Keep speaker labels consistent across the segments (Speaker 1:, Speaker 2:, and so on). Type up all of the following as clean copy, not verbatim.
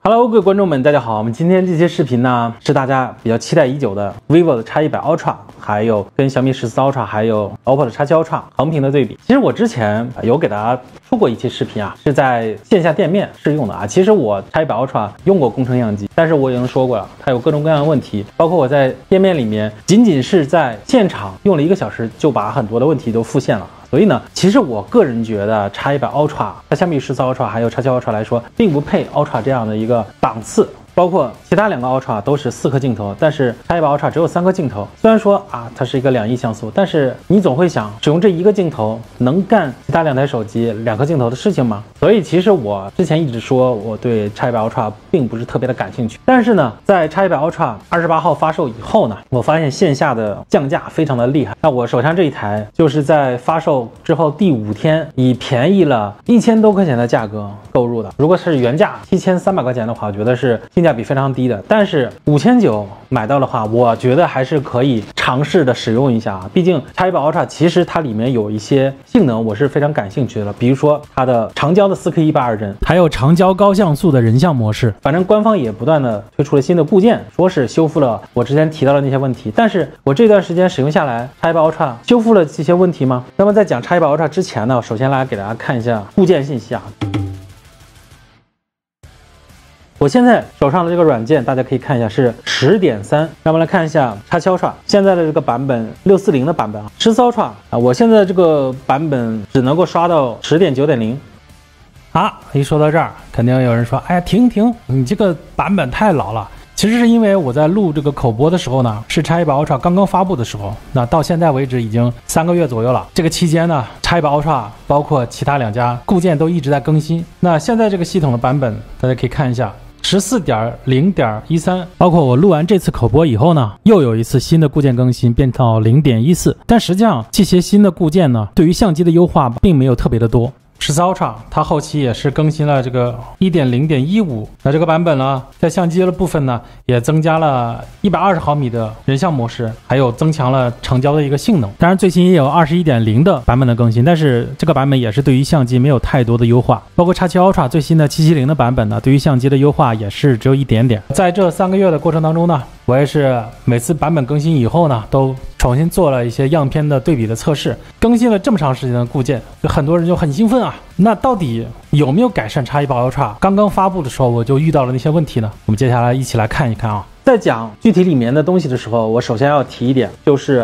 Speaker 1: Hello， 各位观众们，大家好。我们今天这些视频呢，是大家比较期待已久的 vivo 的 X100 Ultra， 还有跟小米14 Ultra， 还有 OPPO 的 X7 Ultra 横屏的对比。其实我之前有给大家出过一期视频啊，是在线下店面试用的啊。其实我 X100 Ultra 用过工程样机，但是我已经说过了，它有各种各样的问题，包括我在店面里面仅仅是在现场用了1个小时，就把很多的问题都复现了。所以呢，其实我个人觉得 X100 Ultra 它相比于14 Ultra 还有 X7 Ultra 来说，并不配 Ultra 这样的一个档次。包括其他2个 Ultra 都是4颗镜头，但是 X100 Ultra 只有3颗镜头。虽然说啊，它是一个2亿像素，但是你总会想，使用这1个镜头能干其他2台手机2颗镜头的事情吗？所以其实我之前一直说我对 X100 Ultra 并不是特别的感兴趣。但是呢，在 X100 Ultra 28号发售以后呢，我发现线下的降价非常的厉害。那我手上这一台就是在发售之后第5天，以便宜了1000多块钱的价格购入的。如果是原价7300块钱的话，我觉得是性价比非常低的，但是5900买到的话，我觉得还是可以尝试的使用一下啊。毕竟 X100 Ultra 其实它里面有一些性能我是非常感兴趣的，比如说它的长焦的4K 120帧，
Speaker 2: 还有长焦高像素的人像模式。
Speaker 1: 反正官方也不断的推出了新的固件，说是修复了我之前提到的那些问题。但是我这段时间使用下来 ，X100 Ultra 修复了这些问题吗？那么在讲 X100 Ultra 之前呢，首先来给大家看一下固件信息啊。我现在手上的这个软件，大家可以看一下是 10.3。让我们来看一下 X7 Ultra 现在的这个版本640的版本啊，14 Ultra 啊，我现在这个版本只能够刷到 10.9.0。
Speaker 2: 啊，一说到这儿，肯定有人说，哎，停，你这个版本太老了。其实是因为我在录这个口播的时候呢，是 X100 Ultra 刚刚发布的时候，那到现在为止已经3个月左右了。这个期间呢， X100 Ultra 包括其他2家固件都一直在更新。那现在这个系统的版本，大家可以看一下。14.0.13，包括我录完这次口播以后呢，又有一次新的固件更新，变到 0.14。但实际上这些新的固件呢，对于相机的优化并没有特别的多。14 Ultra 它后期也是更新了这个 1.0.15， 那这个版本呢，在相机的部分呢，也增加了120毫米的人像模式，还有增强了长焦的一个性能。当然最新也有 21.0 的版本的更新，但是这个版本也是对于相机没有太多的优化。包括 X7 Ultra 最新的770的版本呢，对于相机的优化也是只有一点点。在这3个月的过程当中呢，我也是每次版本更新以后呢，都重新做了一些样片的对比的测试。更新了这么长时间的固件，很多人就很兴奋啊。那到底有没有改善 X100 Ultra？ 刚刚发布的时候我就遇到了那些问题呢？我们接下来一起来看一看啊。
Speaker 1: 在讲具体里面的东西的时候，我首先要提一点，就是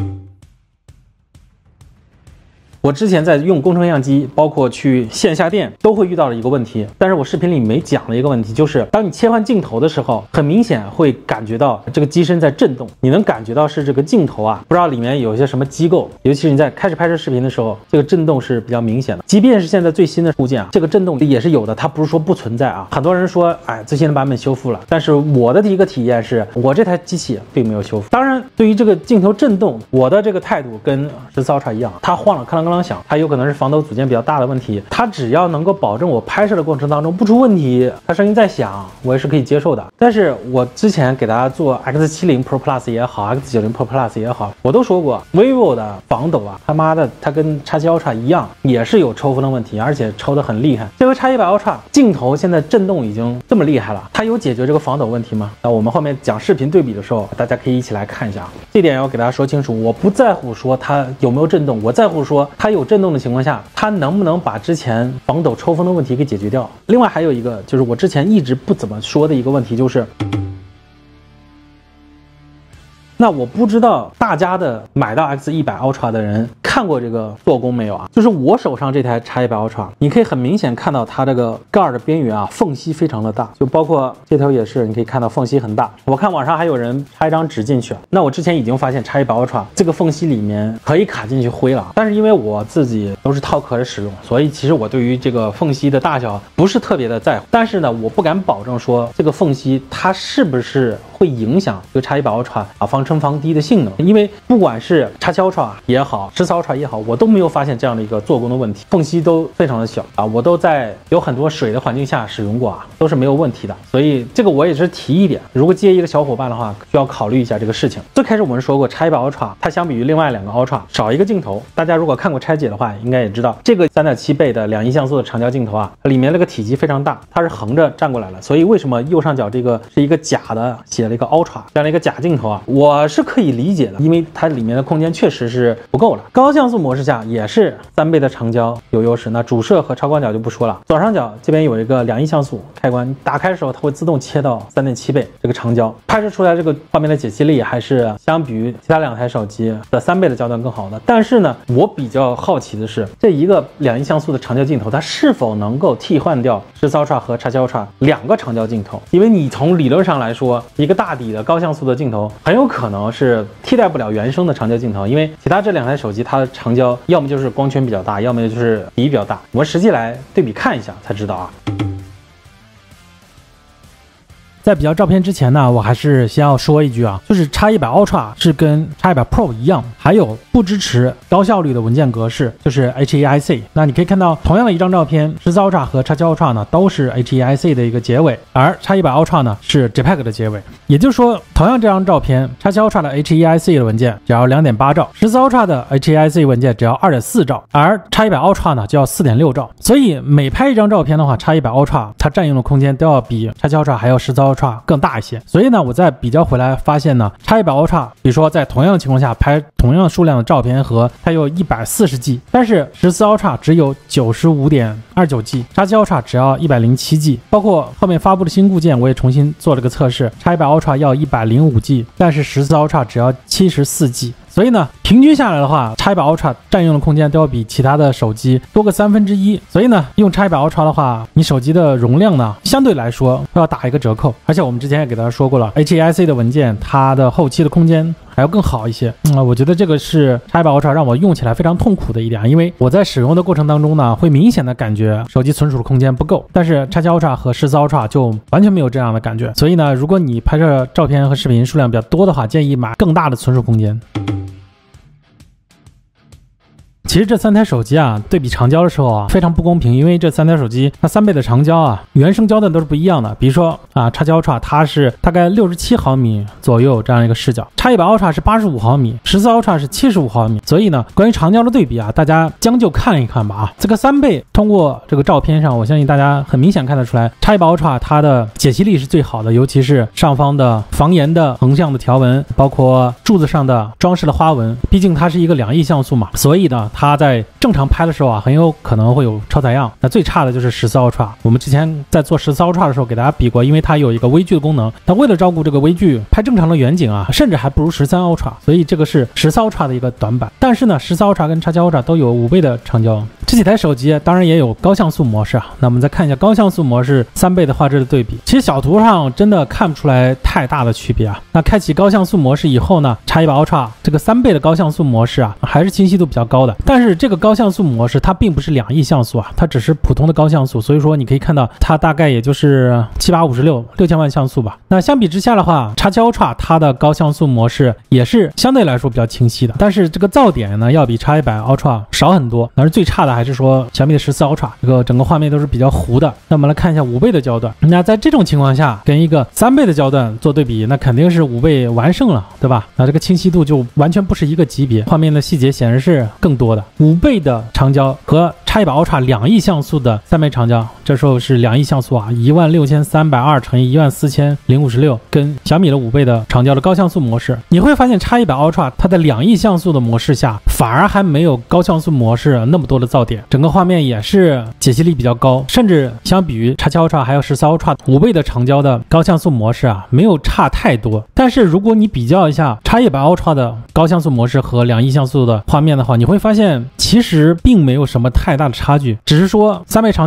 Speaker 1: 我之前在用工程样机，包括去线下店都会遇到的一个问题，但是我视频里没讲的一个问题，就是当你切换镜头的时候，很明显会感觉到这个机身在震动，你能感觉到是这个镜头啊，不知道里面有一些什么机构，尤其是你在开始拍摄视频的时候，这个震动是比较明显的。即便是现在最新的固件啊，这个震动也是有的，它不是说不存在啊。很多人说，哎，最新的版本修复了，但是我的第一个体验是我这台机器并没有修复。当然，对于这个镜头震动，我的这个态度跟14 Ultra一样，它晃了咔啷咔啷响，它有可能是防抖组件比较大的问题，它只要能够保证我拍摄的过程当中不出问题，它声音再响我也是可以接受的。但是我之前给大家做 X70 Pro Plus 也好， X90 Pro Plus 也好，我都说过 vivo 的防抖啊，他妈的它跟 X7 Ultra 一样，也是有抽风的问题，而且抽得很厉害。这回 X100 Ultra 镜头现在震动已经这么厉害了，它有解决这个防抖问题吗？那我们后面讲视频对比的时候，大家可以一起来看一下。这点要给大家说清楚，我不在乎说它有没有震动，我在乎说它有震动的情况下，它能不能把之前防抖抽风的问题给解决掉。另外还有一个就是我之前一直不怎么说的一个问题，就是那我不知道大家的买到 X100 Ultra 的人看过这个做工没有啊？就是我手上这台 X100 Ultra， 你可以很明显看到它这个盖儿的边缘啊，缝隙非常的大，就包括这头也是，你可以看到缝隙很大。我看网上还有人插一张纸进去，那我之前已经发现 X100 Ultra 这个缝隙里面可以卡进去灰了，但是因为我自己都是套壳的使用，所以其实我对于这个缝隙的大小不是特别的在乎。但是呢，我不敢保证说这个缝隙它是不是会影响这个 X100 Ultra 防尘防滴的性能。因为不管是 X7 Ultra 也好，14 Ultra 也好，我都没有发现这样的一个做工的问题，缝隙都非常的小我都在有很多水的环境下使用过都是没有问题的。所以这个我也是提一点，如果接一个小伙伴的话，需要考虑一下这个事情。最开始我们说过 X100 Ultra 它相比于另外2个 Ultra 少一个镜头，大家如果看过拆解的话，应该也知道这个3.7倍的2.1像素的长焦镜头里面那个体积非常大，它是横着站过来了，所以为什么右上角这个是一个假的写了一个 Ultra 这样的一个假镜头我是可以理解的，因为它里面的空间确实是不够了。高像素模式下也是3倍的长焦有优势，那主摄和超广角就不说了。左上角这边有一个2.1像素开关，打开的时候它会自动切到3.7倍这个长焦，拍摄出来这个画面的解析力还是相比于其他2台手机的3倍的焦段更好的。但是呢，我比较好奇的是，这一个2.1像素的长焦镜头它是否能够替换掉14 Ultra 和 X7 Ultra 2个长焦镜头？因为你从理论上来说，一个大底的高像素的镜头很有可能是替代不了原生的长焦镜头，因为其他这2台手机它的长焦要么就是光圈比较大，要么就是底比较大。我们实际来对比看一下才知道
Speaker 2: 在比较照片之前呢，我还是先要说一句就是 X100 Ultra 是跟 X100 Pro 一样，还有不支持高效率的文件格式，就是 HEIC。那你可以看到，同样的一张照片，14 Ultra 和 X7 Ultra 呢都是 HEIC 的一个结尾，而 X100 Ultra 呢是 JPEG 的结尾。也就是说，同样这张照片，X7 Ultra 的 HEIC 的文件只要 2.8 兆，14 Ultra 的 HEIC 文件只要 2.4 兆，而 X100 Ultra 呢就要 4.6 兆。所以每拍一张照片的话，X100 Ultra 它占用的空间都要比 X7 Ultra 还有14 Ultra 更大一些。所以呢，我再比较回来发现呢，X100 Ultra 比如说在同样的情况下拍同样数量的照片和它有140G， 但是14 Ultra 只有 95.29G， X7 Ultra 只要 107G。 包括后面发布的新固件我也重新做了个测试，X100 Ultra 要 105G， 但是14 Ultra 只要 74G。所以呢，平均下来的话，X100 Ultra 占用的空间都要比其他的手机多个1/3。所以呢，用X100 Ultra 的话，你手机的容量呢，相对来说会要打一个折扣。而且我们之前也给大家说过了 ，HEIC 的文件它的后期的空间还要更好一些。我觉得这个是X100 Ultra 让我用起来非常痛苦的一点，因为我在使用的过程当中呢，会明显的感觉手机存储的空间不够。但是X7 Ultra 和14 Ultra 就完全没有这样的感觉。所以呢，如果你拍摄照片和视频数量比较多的话，建议买更大的存储空间。其实这3台手机对比长焦的时候非常不公平，因为这3台手机它3倍的长焦原生焦段都是不一样的。比如说X7 Ultra 它是大概67毫米左右这样一个视角，X100 Ultra 是85毫米，14 Ultra 是75毫米。所以呢，关于长焦的对比大家将就看一看吧这个3倍通过这个照片上，我相信大家很明显看得出来，X100 Ultra 它的解析力是最好的，尤其是上方的防炎的横向的条纹，包括柱子上的装饰的花纹，毕竟它是一个2亿像素嘛，所以呢它在正常拍的时候很有可能会有超采样。那最差的就是14 Ultra， 我们之前在做14 Ultra 的时候给大家比过，因为它有一个微距的功能，那为了照顾这个微距，拍正常的远景甚至还不如13 Ultra， 所以这个是14 Ultra 的一个短板。但是呢，14 Ultra 跟X7 Ultra 都有5倍的长焦。这几台手机当然也有高像素模式那我们再看一下高像素模式3倍的画质的对比。其实小图上真的看不出来太大的区别那开启高像素模式以后呢，X100 Ultra 这个3倍的高像素模式还是清晰度比较高的。但是这个高像素模式它并不是2亿像素它只是普通的高像素，所以说你可以看到它大概也就是756 6000万像素吧。那相比之下的话，X7 Ultra 它的高像素模式也是相对来说比较清晰的，但是这个噪点呢要比X100 Ultra 少很多。但是最差的还是说小米的14 Ultra， 这个整个画面都是比较糊的。那我们来看一下5倍的焦段，那在这种情况下跟一个3倍的焦段做对比，那肯定是5倍完胜了，对吧？那这个清晰度就完全不是一个级别，画面的细节显然是更多的。5倍的长焦和X100 Ultra 2亿像素的3倍长焦，这时候是2亿像素16320乘以14056，跟小米的5倍的长焦的高像素模式，你会发现X100 Ultra 它的2亿像素的模式下反而还没有高像素模式那么多的噪点，整个画面也是解析力比较高，甚至相比于X7 Ultra 还有14 Ultra 5倍的长焦的高像素模式没有差太多。但是如果你比较一下X100 Ultra 的高像素模式和2亿像素的画面的话，你会发现其实并没有什么太大的差距，只是说3倍长焦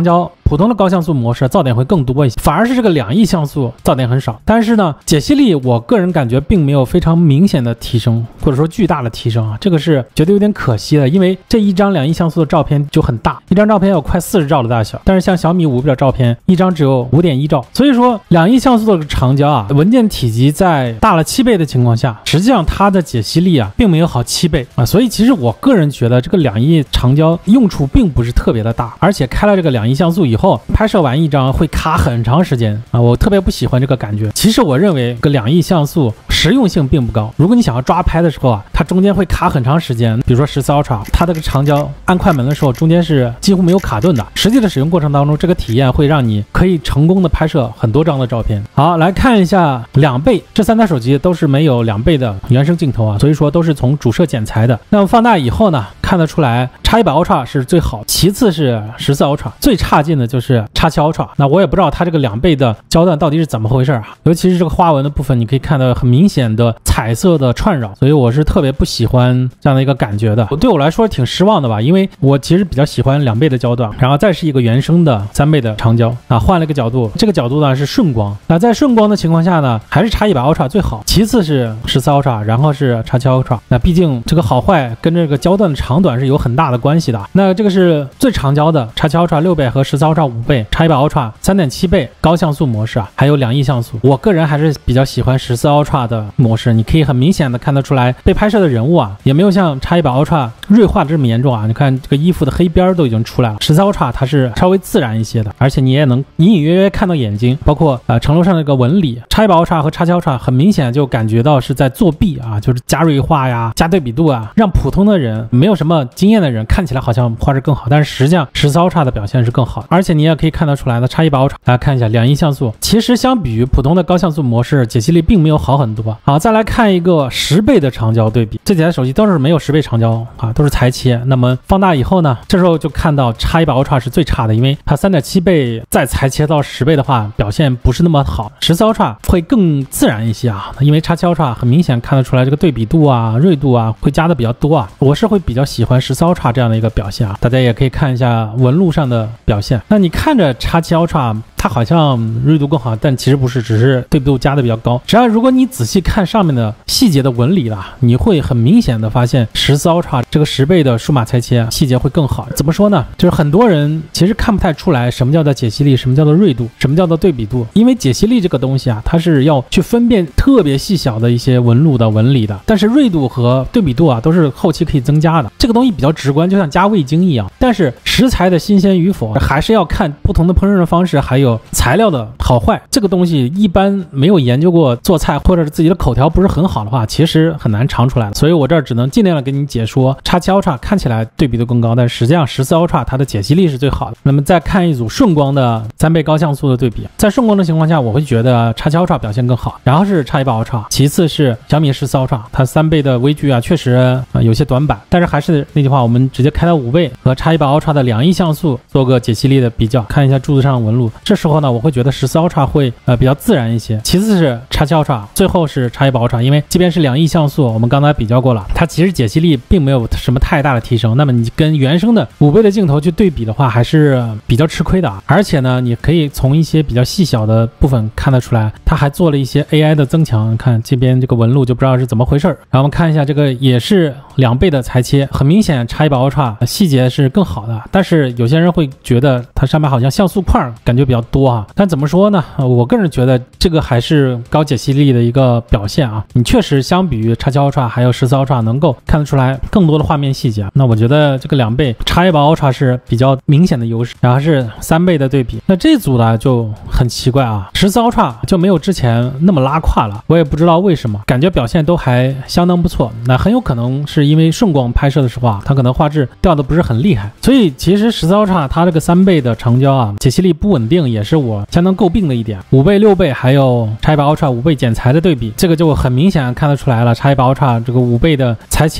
Speaker 2: 普通的高像素模式噪点会更多一些，反而是这个2亿像素噪点很少。但是呢，解析力我个人感觉并没有非常明显的提升，或者说巨大的提升啊，这个是觉得有点可惜的，因为这一张2亿像素的照片就很大，一张照片有快40兆的大小，但是像小米5的照片一张只有5.1兆，所以说2亿像素的长焦啊，文件体积在大了7倍的情况下，实际上它的解析力啊并没有好7倍啊，所以其实我个人觉得这个2亿长焦用处并不是特别的大，而且开了这个2亿像素以后，拍摄完一张会卡很长时间啊，我特别不喜欢这个感觉。其实我认为这个2亿像素实用性并不高，如果你想要抓拍的时候啊，它中间会卡很长时间，比如说14 Ultra， 它这个长焦按快门的时候中间是几乎没有卡顿的，实际的使用过程当中，这个体验会让你可以成功的拍摄很多张的照片。好，来看一下2倍，这3台手机都是没有2倍的原生镜头啊，所以说都是从主摄剪裁的。那么放大以后呢，看得出来 X100 Ultra 是最好，其次是14 Ultra， 最差劲的就是 X7 Ultra。 那我也不知道它这个2倍的焦段到底是怎么回事啊，尤其是这个花纹的部分，你可以看到很明显的彩色的串扰，所以我是特别不喜欢这样的一个感觉的。对我来说挺失望的吧，因为我其实比较喜欢2倍的焦段，然后再是一个原生的3倍的长焦啊，换了一个角度，这个角度呢是顺光。那在顺光的情况下呢，还是X100 Ultra 最好，其次是14 Ultra， 然后是X7 Ultra。那毕竟这个好坏跟这个焦段的长短是有很大的关系的。那这个是最长焦的X7 Ultra 6倍和14 Ultra 5倍，X100 Ultra 3.7倍高像素模式啊，还有2亿像素。我个人还是比较喜欢14 Ultra 的模式，你可以很明显的看得出来，被拍摄的人物啊也没有像X100 Ultra 锐化的这么严重啊。你看这个衣服的黑边都已经出来了，14 Ultra 它是稍微自然一些的，而且你也能隐隐约约看到眼睛，包括城楼上这个纹理。X100 Ultra 和X7 Ultra 很明显就感觉到是在作弊啊，就是加锐化呀、加对比度啊，让普通的人没有什么经验的人看起来好像画质更好，但是实际上14 Ultra 的表现是更好的。而且你也可以看得出来的X100 Ultra， 大家看一下2亿像素，其实相比于普通的高像素模式，解析力并没有好很多。好，再来看一个10倍的长焦对比，这几台手机都是没有10倍长焦啊，都是裁切。那么放大以后呢，这时候就看到X100 Ultra 是最差的，因为它3.7倍再裁切到10倍的话，表现不是那么好。14 Ultra 会更自然一些啊，因为X7 Ultra 很明显看得出来这个对比度啊、锐度啊会加的比较多啊，我是会比较喜欢14 Ultra 这样的一个表现啊。大家也可以看一下纹路上的表现。那你看着X7 Ultra它好像锐度更好，但其实不是，只是对比度加的比较高。实际上如果你仔细看上面的细节的纹理啦，你会很明显的发现14 Ultra 这个10倍的数码裁切细节会更好。怎么说呢，就是很多人其实看不太出来什么叫做解析力，什么叫做锐度，什么叫做对比度。因为解析力这个东西啊，它是要去分辨特别细小的一些纹路的纹理的，但是锐度和对比度啊都是后期可以增加的，这个东西比较直观，就像加味精一样。但是食材的新鲜与否还是要看不同的烹饪的方式，还有材料的好坏。这个东西一般没有研究过做菜，或者是自己的口条不是很好的话，其实很难尝出来的。所以我这儿只能尽量的给你解说X7 Ultra 看起来对比度更高，但实际上14 Ultra 它的解析力是最好的。那么再看一组顺光的3倍高像素的对比，在顺光的情况下，我会觉得X7 Ultra 表现更好，然后是X100 Ultra， 其次是小米14 Ultra， 它3倍的微距啊确实有些短板，但是还是那句话，我们直接开到5倍和X100 Ultra 的2亿像素做个解析力的比较，看一下柱子上的纹路。这时候呢，我会觉得14 Ultra 会比较自然一些，其次是X7 Ultra， 最后是X100 Ultra。因为即便是2亿像素，我们刚才比较过了，它其实解析力并没有什么太大的提升，那么你跟原生的5倍的镜头去对比的话，还是比较吃亏的。而且呢，你可以从一些比较细小的部分看得出来，它还做了一些 AI 的增强。看这边这个纹路就不知道是怎么回事。然后我们看一下这个也是2倍的裁切，很明显X100 Ultra 细节是更好的，但是有些人会觉得它上面好像像素块感觉比较多啊。但怎么说呢，我个人觉得这个还是高解析力的一个表现啊。你确实相比于X7 Ultra 还有14 Ultra 能够看得出来更多的画面细节。那我觉得这个2倍X100 Ultra 是比较明显的优势，然后是3倍的对比。那这组呢就很奇怪啊，14 Ultra 就没有之前那么拉胯了，我也不知道为什么，感觉表现都还相当不错。那很有可能是因为顺光拍摄的时候啊，它可能画质掉的不是很厉害，所以其实14 Ultra 它这个3倍的长焦啊，解析力不稳定也是我相当诟病的一点。5倍、6倍还有X100 Ultra 5倍剪裁的对比，这个就很明显看得出来了，X100 Ultra 这个5倍的裁切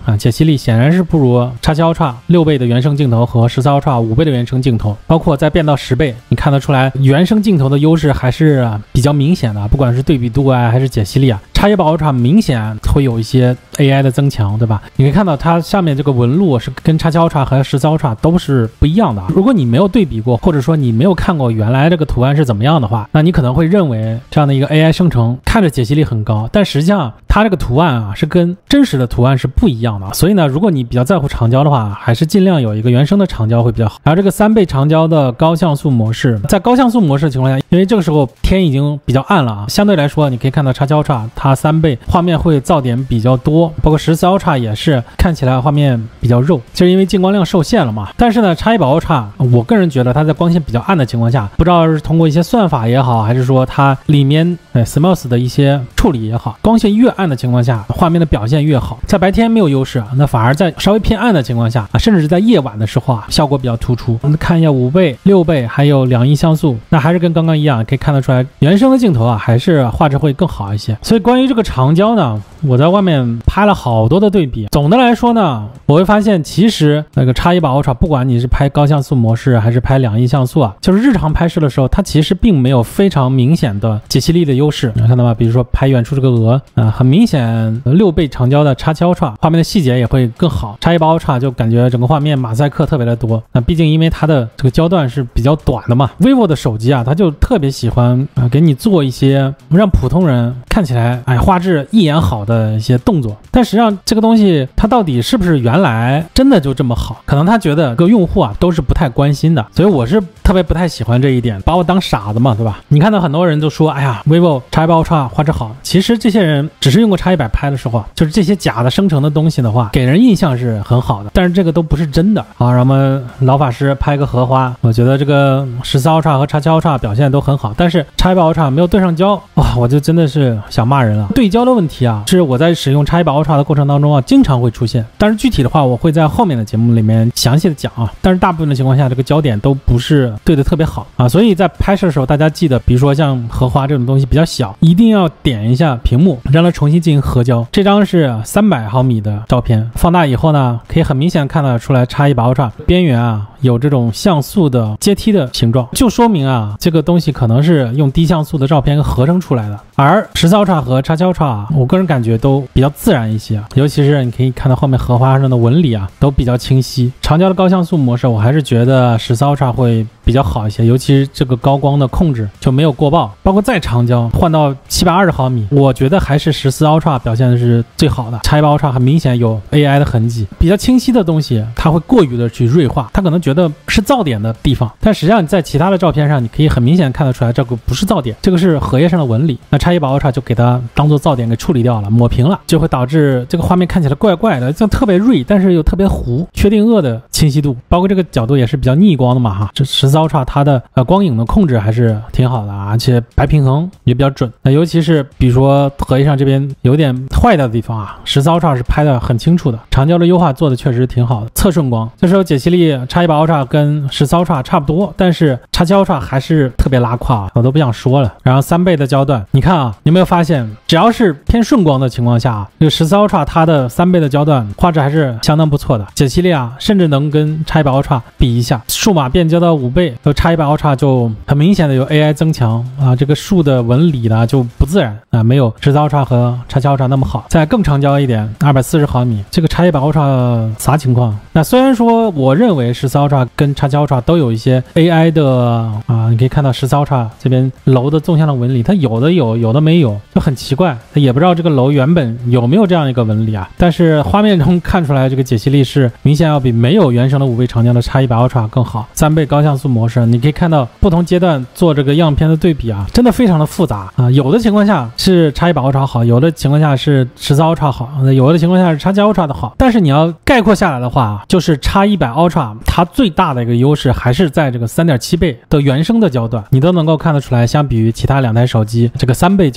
Speaker 2: 解析力显然是不如X7 Ultra 6倍的原生镜头和14 Ultra 5倍的原生镜头，包括再变到10倍，你看得出来原生镜头的优势还是比较明显的，不管是对比度啊还是解析力啊，X100 Ultra 明显会有一些 AI 的增强，对吧？你可以看到它上面这个纹路是跟X7 Ultra 和14 Ultra 都是不一样的。如果你没有对比过，或者说你没有看过原来这个图案是怎么样的话，那你可能会认为这样的一个 AI 生成看着解析力很高，但实际上它这个图案啊是跟真实的图案是不一样的。所以呢，如果你比较在乎长焦的话，还是尽量有一个原生的长焦会比较好。然后这个3倍长焦的高像素模式，在高像素模式的情况下，因为这个时候天已经比较暗了啊，相对来说你可以看到X7 Ultra 它3倍画面会噪点比较多，包括14 Ultra 也是看起来画面比较肉，就是因为进光量受限了嘛。但是呢X100 Ultra 我个人觉得它在光线比较暗的情况下，不知道是通过一些算法也好，还是说它里面CMOS 的一些处理也好，光线越暗的情况下画面的表现越好。在白天没有优势，那反而在稍微偏暗的情况下甚至是在夜晚的时候效果比较突出。我们看一下5倍、6倍还有2亿像素，那还是跟刚刚一样，可以看得出来原生的镜头还是画质会更好一些。所以关于这个长焦呢，我在外面拍了好多的对比。总的来说呢，我会发现其实那个X100 Ultra 不管你是拍高像素模式还是拍2亿像素就是日常拍摄的时候，它其实并没有非常明显的解析力的优势。看到吗？比如说拍远处这个鹅很明显6倍长焦的X7 Ultra 画面的细节也会更好。X100 Ultra 就感觉整个画面马赛克特别的多，那毕竟因为它的这个焦段是比较短的嘛。 vivo 的手机它就特别喜欢给你做一些让普通人看起来画质一眼好的一些动作，但实际上这个东西它到底是不是原来真的就这么好，可能他觉得各用户都是不太关心的。所以我是特别不太喜欢这一点，把我当傻子嘛，对吧？你看到很多人都说哎呀 vivo X100 Ultra 画质好，其实这些人只是用过X100拍的时候就是这些假的生成的东西的话给人印象是很好的，但是这个都不是真的啊。让我们老法师拍个荷花，我觉得这个14 Ultra 和X7 Ultra 表现都很好，但是X100 Ultra 没有对上焦，哇，我就真的是想骂人了。对焦的问题是我在使用X100 Ultra 的过程当中经常会出现，但是具体的话我会在后面的节目里面详细的讲但是大部分的情况下这个焦点都不是对的特别好所以在拍摄的时候大家记得，比如说像荷花这种东西比较小，一定要点一下屏幕让它重新进行合焦。这张是300毫米的照片，放大以后呢可以很明显看得出来X100 Ultra 边缘有这种像素的阶梯的形状，就说明这个东西可能是用低像素的照片合成出来的。而14 Ultra 和X7 Ultra 我个人感觉都比较自然一些尤其是你可以看到后面荷花上的纹理都比较清晰。长焦的高像素模式我还是觉得14 Ultra 会比较好一些，尤其是这个高光的控制就没有过曝，包括再长焦换到720毫米，我觉得还是14 Ultra 表现的是最好的。X100 Ultra 很明显有 AI 的痕迹，比较清晰的东西它会过于的去锐化，它可能觉得是噪点的地方，但实际上你在其他的照片上你可以很明显看得出来这个不是噪点，这个是荷叶上的纹理。那X100 Ultra 就给它当做噪点给处理掉了，抹平了，就会导致这个画面看起来怪怪的，就特别锐但是又特别糊，确定恶的清晰度，包括这个角度也是比较逆光的嘛这14 Ultra 它的光影的控制还是挺好的而且白平衡也比较准。那尤其是比如说荷叶上这边有点坏掉的地方14 Ultra 是拍的很清楚的，长焦的优化做的确实挺好的，侧顺光这时候解析力X100 Ultra 跟14 Ultra 差不多，但是X7 Ultra 还是特别拉胯我都不想说了。然后3倍的焦段，你看你有没有发现只要是偏顺光的情况下这个14 Ultra 它的3倍的焦段画质还是相当不错的，解析力甚至能跟X100 Ultra 比一下。数码变焦到5倍X100 Ultra 就很明显的有 AI 增强这个树的纹理呢就不自然没有14 Ultra 和X7 Ultra 那么好。再更长焦一点240毫米，这个X100 Ultra 啥情况？那虽然说我认为14 Ultra 跟X7 Ultra 都有一些 AI 的你可以看到14 Ultra 这边楼的纵向的纹理，它有的有，有的没有，就很奇怪，它也不知道这个楼原本有没有这样一个纹理但是画面中看出来这个解析力是明显要比没有原生的5倍长焦的X100 Ultra 更好。3倍高像素模式你可以看到不同阶段做这个样片的对比真的非常的复杂有的情况下是X100 Ultra 好，有的情况下是14 Ultra 好，有的情况下是X7 Ultra 的好，但是你要概括下来的话就是X100 Ultra 它最大的一个优势还是在这个 3.7 倍的原生的焦段，你都能够看得出来，相比于其他2台手机这个3倍焦段的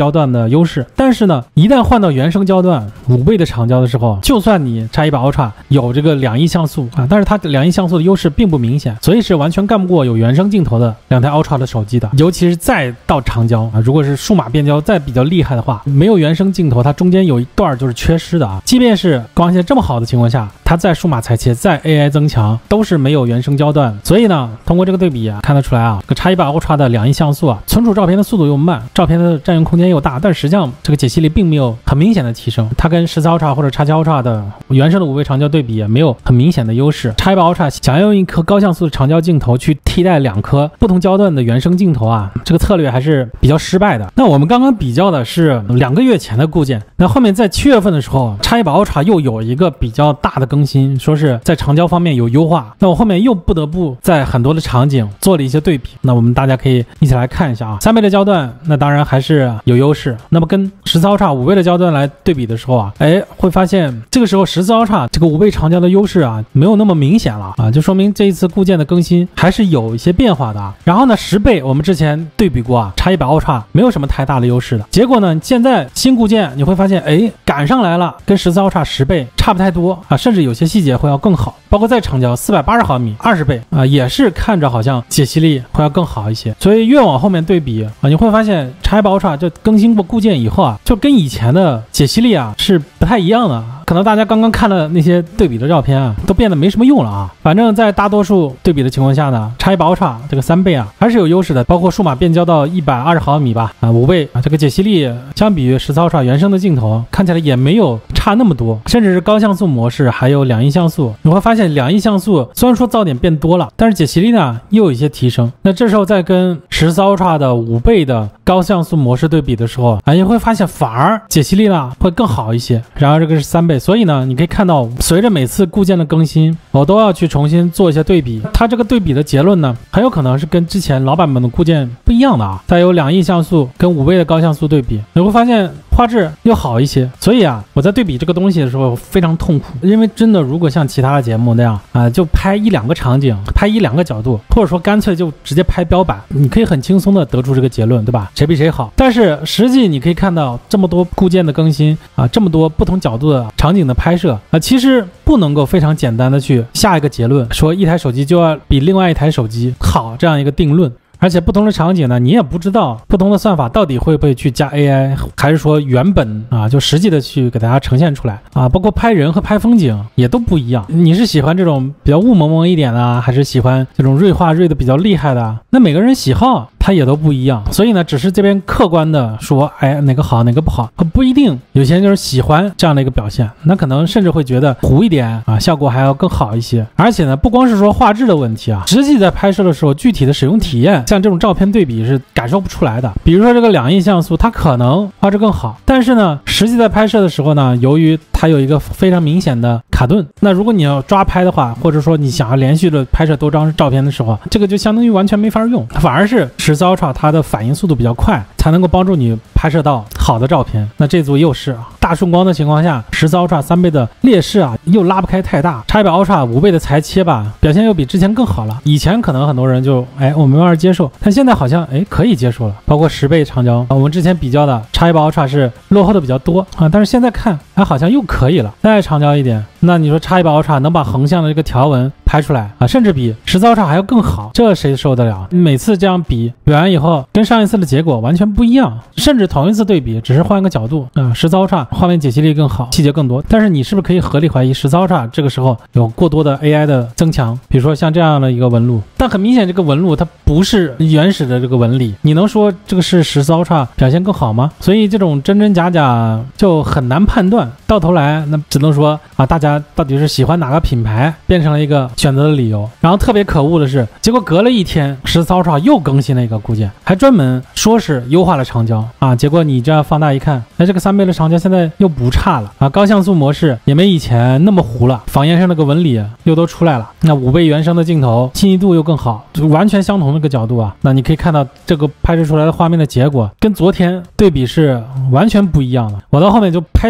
Speaker 2: 优势。但是呢，一旦换到原生焦段5倍的长焦的时候，就算你X100 Ultra 有这个2亿像素啊，但是它2亿像素的优势并不明显，所以是完全干不过有原生镜头的2台 Ultra 的手机的。尤其是再到长焦啊，如果是数码变焦再比较厉害的话，没有原生镜头，它中间有一段就是缺失的啊。即便是光线这么好的情况下，它在数码裁切、在 AI 增强都是没有原生焦段。所以呢，通过这个对比啊，看得出来啊，这个X100 Ultra 的2亿像素啊，存储照片的速度又慢，照片的占用空间又大，但实际上这个解析力并没有很明显的提升。它跟14 Ultra 或者X7 Ultra 的原生的5倍长焦对比也没有很明显的优势。X100 Ultra 想要用一颗高像素的长焦镜头去替代2颗不同焦段的原生镜头啊，这个策略还是比较失败的。那我们刚刚比较的是2个月前的固件，那后面在7月份的时候，X100 Ultra 又有一个比较大的更新，说是在长焦方面有优化。那我后面又不得不在很多的场景做了一些对比，那我们大家可以一起来看一下啊。3倍的焦段，那当然还是有优势。那么跟14 Ultra 5倍的焦段来对比的时候啊，会发现这个时候14 Ultra 这个5倍长焦的优势啊，没有那么明显了啊，就说明这一次固件的更新还是有一些变化的啊。然后呢，10倍我们之前对比过啊，X100 Ultra 没有什么太大的优势的。结果呢，现在新固件你会发现，赶上来了，跟14 Ultra 10倍差不太多啊，甚至有些细节会要更好。包括在长焦480毫米20倍啊，也是看着好像解析力会要更好一些。所以越往后面对比啊，你会发现X100 Ultra 就更新过固件以后啊，就跟以前的解析力啊是不太一样的。可能大家刚刚看了那些对比的照片啊，都变得没什么用了啊。反正在大多数对比的情况下呢，X100 Ultra 这个3倍啊还是有优势的，包括数码变焦到120毫米吧啊，5倍啊，这个解析力相比于14 Ultra 原生的镜头看起来也没有差那么多，甚至是高像素模式还有2亿像素，你会发现2亿像素虽然说噪点变多了，但是解析力呢又有一些提升。那这时候再跟14 Ultra 的5倍的高像素模式对比的时候啊，你会发现反而解析力呢会更好一些。然而这个是3倍，所以呢你可以看到随着每次固件的更新，我都要去重新做一些对比，它这个对比的结论呢很有可能是跟之前老版本的固件不一样的啊。再有2亿像素跟5倍的高像素对比，你会发现画质又好一些。所以啊，我在对比这个东西的时候非常痛苦，因为真的如果像其他的节目那样啊，就拍1-2个场景，拍1-2个角度，或者说干脆就直接拍标版，你可以很轻松的得出这个结论，对吧？谁比谁好。但是实际你可以看到这么多固件的更新啊，这么多不同角度的场景的拍摄啊，其实不能够非常简单的去下一个结论，说一台手机就要比另外一台手机好这样一个定论。而且不同的场景呢，你也不知道不同的算法到底会不会去加 AI， 还是说原本啊就实际的去给大家呈现出来啊。包括拍人和拍风景也都不一样。你是喜欢这种比较雾蒙蒙一点的，还是喜欢这种锐化锐的比较厉害的？那每个人喜好它也都不一样。所以呢，只是这边客观的说，哪个好哪个不好，不一定。有些人就是喜欢这样的一个表现，那可能甚至会觉得糊一点啊，效果还要更好一些。而且呢，不光是说画质的问题啊，实际在拍摄的时候，具体的使用体验，像这种照片对比是感受不出来的。比如说这个2亿像素，它可能画质更好，但是呢，实际在拍摄的时候呢，由于它有一个非常明显的卡顿，那如果你要抓拍的话，或者说你想要连续的拍摄多张照片的时候，这个就相当于完全没法用，反而是14 Ultra 它的反应速度比较快，才能够帮助你拍摄到好的照片。那这组又是大顺光的情况下，14 Ultra 3倍的劣势啊又拉不开太大，X100 Ultra 5倍的裁切吧，表现又比之前更好了。以前可能很多人就我没办法接受，但现在好像可以接受了。包括10倍长焦我们之前比较的X100 Ultra 是落后的比较多啊，但是现在看好像又可以了，再长焦一点，那你说X100 Ultra 能把横向的这个条纹拍出来啊，甚至比14 Ultra 还要更好，这谁受得了？每次这样比完以后，跟上一次的结果完全不一样，甚至同一次对比，只是换一个角度啊，14 Ultra 画面解析力更好，细节更多，但是你是不是可以合理怀疑14 Ultra 这个时候有过多的 AI 的增强？比如说像这样的一个纹路，但很明显这个纹路它不是原始的这个纹理，你能说这个是14 Ultra 表现更好吗？所以这种真真假假就很难判断，到头来那只能说啊，大家到底是喜欢哪个品牌，变成了一个选择的理由。然后特别可恶的是，结果隔了一天14 Ultra 又更新了一个固件，还专门说是优化了长焦啊，结果你这样放大一看，这个3倍的长焦现在又不差了啊，高像素模式也没以前那么糊了，仿颜上那个纹理又都出来了，那5倍原生的镜头细腻度又更好，就完全相同的一个角度啊，那你可以看到这个拍摄出来的画面的结果跟昨天对比是完全不一样的。我到后面就拍吐了，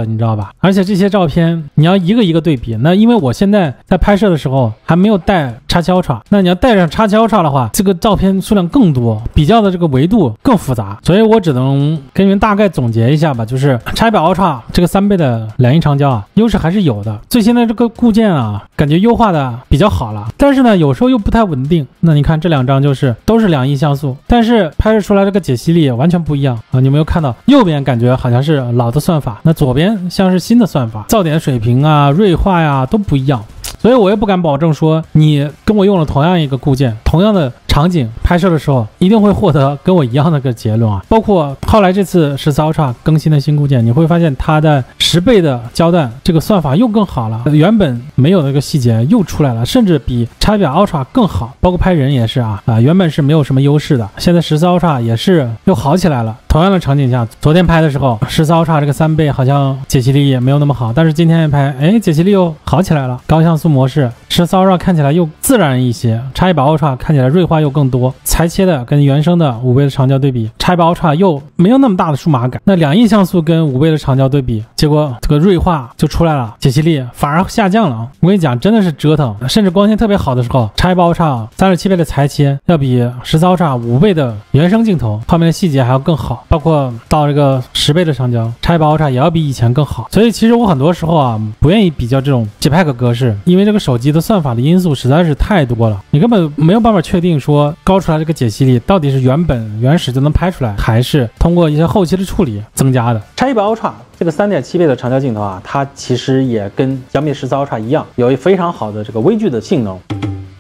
Speaker 2: 你知道吧？而且这些照片你要一个一个对比，那因为我现在在拍摄的时候还没有带X7 Ultra， 那你要带上X7 Ultra 的话，这个照片数量更多，比较的这个维度更复杂，所以我只能跟你们大概总结一下吧，就是X100 Ultra 这个3倍的两亿长焦啊，优势还是有的。最新的这个固件啊，感觉优化的比较好了，但是呢，有时候又不太稳定。那你看这两张就是都是2亿像素，但是拍摄出来这个解析力完全不一样啊！你有没有看到右边感觉好像是老的算法，那左边像是新的算法，噪点水平啊、锐化呀都不一样。所以我也不敢保证说你跟我用了同样一个固件，同样的场景拍摄的时候一定会获得跟我一样的个结论啊。包括后来这次14 Ultra 更新的新固件，你会发现它的10倍的焦段这个算法又更好了，原本没有那个细节又出来了，甚至比X100 Ultra 更好。包括拍人也是啊，原本是没有什么优势的，现在14 Ultra 也是又好起来了。同样的场景下，昨天拍的时候14 Ultra 这个3倍好像解析力也没有那么好，但是今天一拍，解析力又好起来了。高像素模式14 Ultra 看起来又自然一些，X100 Ultra 看起来锐化又更多，裁切的跟原生的5倍的长焦对比，X100 Ultra 又没有那么大的数码感。那2亿像素跟5倍的长焦对比，结果这个锐化就出来了，解析力反而下降了。我跟你讲，真的是折腾，甚至光线特别好的时候，X100 Ultra 37倍的裁切要比14 Ultra 5倍的原生镜头后面的细节还要更好，包括到这个10倍的长焦，X100 Ultra 也要比以前更好。所以其实我很多时候啊，不愿意比较这种 JPEG 格式，因为这个手机的算法的因素实在是太多了，你根本没有办法确定说高出来这个解析力到底是原始就能拍出来，还是通过一些后期的处理增加的。
Speaker 1: X100 Ultra 这个3.7倍的长焦镜头啊，它其实也跟小米14 Ultra 一样，有非常好的这个微距的性能。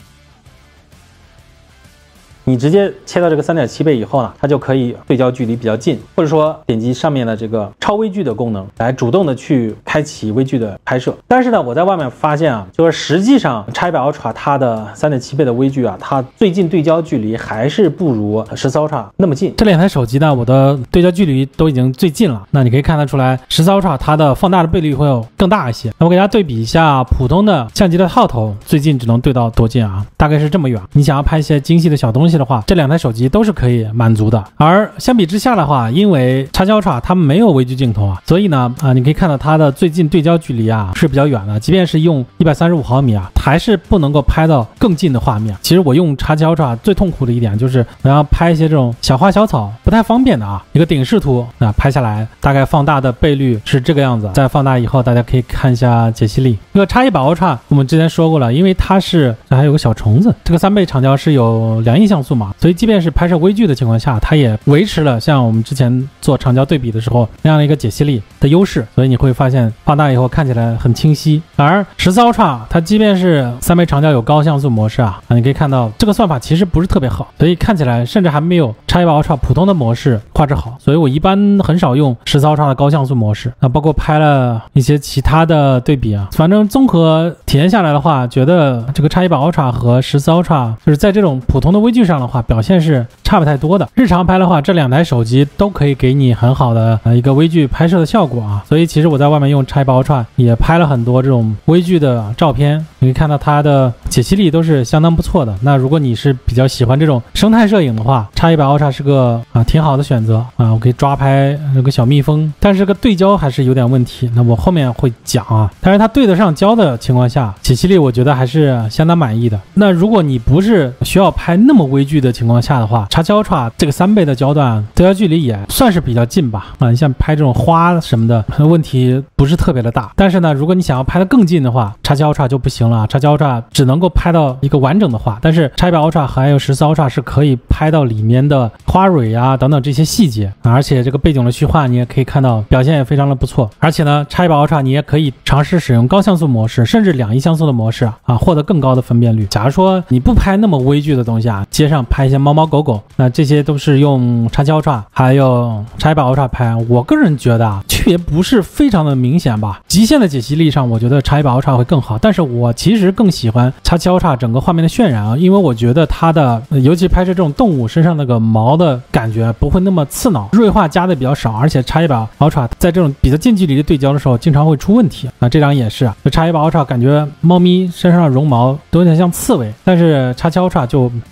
Speaker 1: 你直接切到这个3.7倍以后呢，它就可以对焦距离比较近，或者说点击上面的这个超微距的功能，来主动的去开启微距的拍摄。但是呢，我在外面发现啊，就是实际上X100 Ultra 它的3.7倍的微距啊，它最近对焦距离还是不如14 Ultra 那么近。
Speaker 2: 这两台手机呢，我的对焦距离都已经最近了，那你可以看得出来14 Ultra 它的放大的倍率会有更大一些。那我给大家对比一下普通的相机的套头，最近只能对到多近啊？大概是这么远。你想要拍一些精细的小东西的话，这两台手机都是可以满足的。而相比之下的话，因为X7 Ultra 它没有微距镜头啊，所以呢你可以看到它的最近对焦距离啊是比较远的，即便是用135毫米啊，还是不能够拍到更近的画面。其实我用X7 Ultra 最痛苦的一点就是我要拍一些这种小花小草不太方便的啊，一个顶视图拍下来大概放大的倍率是这个样子，再放大以后大家可以看一下解析力。这个X100 Ultra 我们之前说过了，因为它是还有个小虫子，这个3倍长焦是有2亿像素嘛，所以即便是拍摄微距的情况下，它也维持了像我们之前做长焦对比的时候那样的一个解析力的优势，所以你会发现放大以后看起来很清晰。而14 Ultra 它即便是3倍长焦有高像素模式啊，你可以看到这个算法其实不是特别好，所以看起来甚至还没有X100 Ultra 普通的模式画质好，所以我一般很少用14 Ultra 的高像素模式。包括拍了一些其他的对比啊，反正综合体验下来的话，觉得这个X100 Ultra 和14 Ultra 就是在这种普通的微距上的话表现是差不太多的。日常拍的话，这两台手机都可以给你很好的一个微距拍摄的效果啊，所以其实我在外面用X100 Ultra 也拍了很多这种微距的照片，你可以看到它的解析力都是相当不错的。那如果你是比较喜欢这种生态摄影的话，X100 Ultra 是个挺好的选择啊，我可以抓拍这个小蜜蜂，但是这个对焦还是有点问题，那我后面会讲啊。但是它对得上焦的情况下，解析力我觉得还是相当满意的。那如果你不是需要拍那么微距的情况下的话，X7 Ultra 这个3倍的焦段对焦距离也算是比较近吧你像拍这种花什么的问题不是特别的大。但是呢，如果你想要拍得更近的话，X7 Ultra 就不行了，X7 Ultra 只能够拍到一个完整的花，但是X100 Ultra 还有14 Ultra 是可以拍到里面的花蕊啊等等这些细节而且这个背景的虚化你也可以看到表现也非常的不错。而且呢X100 Ultra 你也可以尝试使用高像素模式，甚至2亿像素的模式获得更高的分辨率。假如说你不拍那么微距的东西街上拍一些猫猫狗狗，那这些都是用X7 Ultra 还有X100 Ultra 拍，我个人觉得区别不是非常的明显吧。极限的解析力上我觉得X100 Ultra 会更好，但是我其实更喜欢X7 Ultra 整个画面的渲染因为我觉得它的尤其拍摄这种动物身上那个毛的感觉不会那么刺挠，锐化加的比较少，而且X100 Ultra 在这种比较近距离的对焦的时候经常会出问题这张也是X100 Ultra 感觉猫咪身上的绒毛都有点像刺猬，但是X7 Ultra 就比较柔和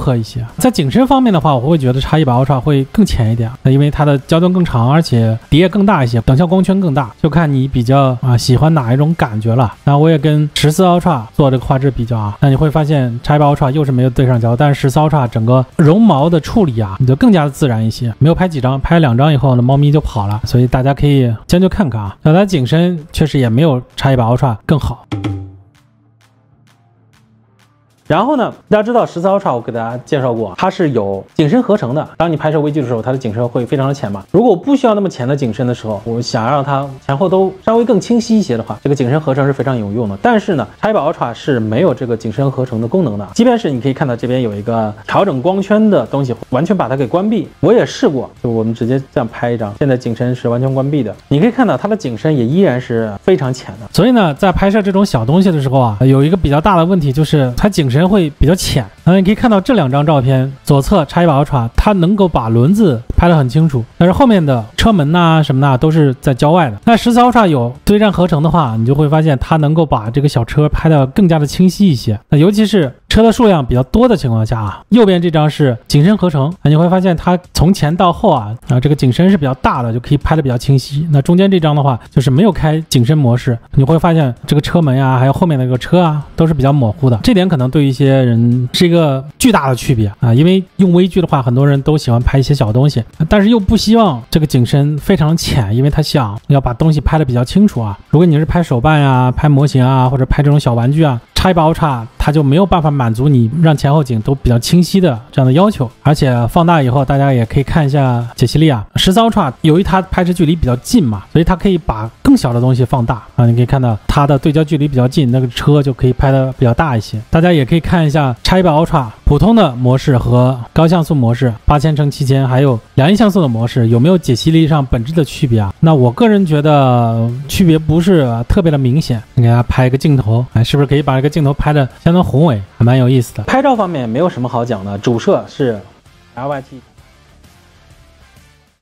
Speaker 2: 合一些。在景深方面的话，我会觉得X100 Ultra 会更浅一点，因为它的焦段更长，而且碟更大一些，等效光圈更大，就看你比较喜欢哪一种感觉了。那我也跟14 Ultra 做这个画质比较啊，那你会发现X100 Ultra 又是没有对上焦，但是14 Ultra 整个绒毛的处理啊，你就更加的自然一些。没有拍几张，拍2张以后呢，猫咪就跑了，所以大家可以将就看看啊。那它景深确实也没有X100 Ultra 更好。
Speaker 1: 然后呢，大家知道14 Ultra 我给大家介绍过，它是有景深合成的。当你拍摄微距的时候，它的景深会非常的浅嘛。如果我不需要那么浅的景深的时候，我想让它前后都稍微更清晰一些的话，这个景深合成是非常有用的。但是呢，X100 Ultra 是没有这个景深合成的功能的。即便是你可以看到这边有一个调整光圈的东西，完全把它给关闭，我也试过，就我们直接这样拍一张，现在景深是完全关闭的。你可以看到它的景深也依然是非常浅的。
Speaker 2: 所以呢，在拍摄这种小东西的时候啊，有一个比较大的问题，就是它景深会比较浅。你可以看到这2张照片，左侧X100 Ultra 它能够把轮子拍得很清楚，但是后面的车门呐什么的都是在郊外的。那14 Ultra 有对战合成的话，你就会发现它能够把这个小车拍得更加的清晰一些。那尤其是车的数量比较多的情况下啊，右边这张是景深合成，你会发现它从前到后啊这个景深是比较大的，就可以拍得比较清晰。那中间这张的话就是没有开景深模式，你会发现这个车门呀，还有后面的这个车啊都是比较模糊的。这点可能对一些人是一个巨大的区别啊，因为用微距的话，很多人都喜欢拍一些小东西，但是又不希望这个景深非常浅，因为他想要把东西拍得比较清楚啊。如果你是拍手办呀、拍模型啊，或者拍这种小玩具啊，X100 Ultra 它就没有办法满足你让前后景都比较清晰的这样的要求。而且放大以后，大家也可以看一下解析力啊。14 Ultra 由于它拍摄距离比较近嘛，所以它可以把更小的东西放大啊。你可以看到它的对焦距离比较近，那个车就可以拍得比较大一些。大家也可以看一下X100 Ultra 普通的模式和高像素模式8000×7000还有2亿像素的模式有没有解析力上本质的区别啊？那我个人觉得区别不是特别的明显。你给它拍一个镜头，是不是可以把这个镜头拍得相当宏伟，还蛮有意思的。
Speaker 1: 拍照方面没有什么好讲的，主摄是 LYT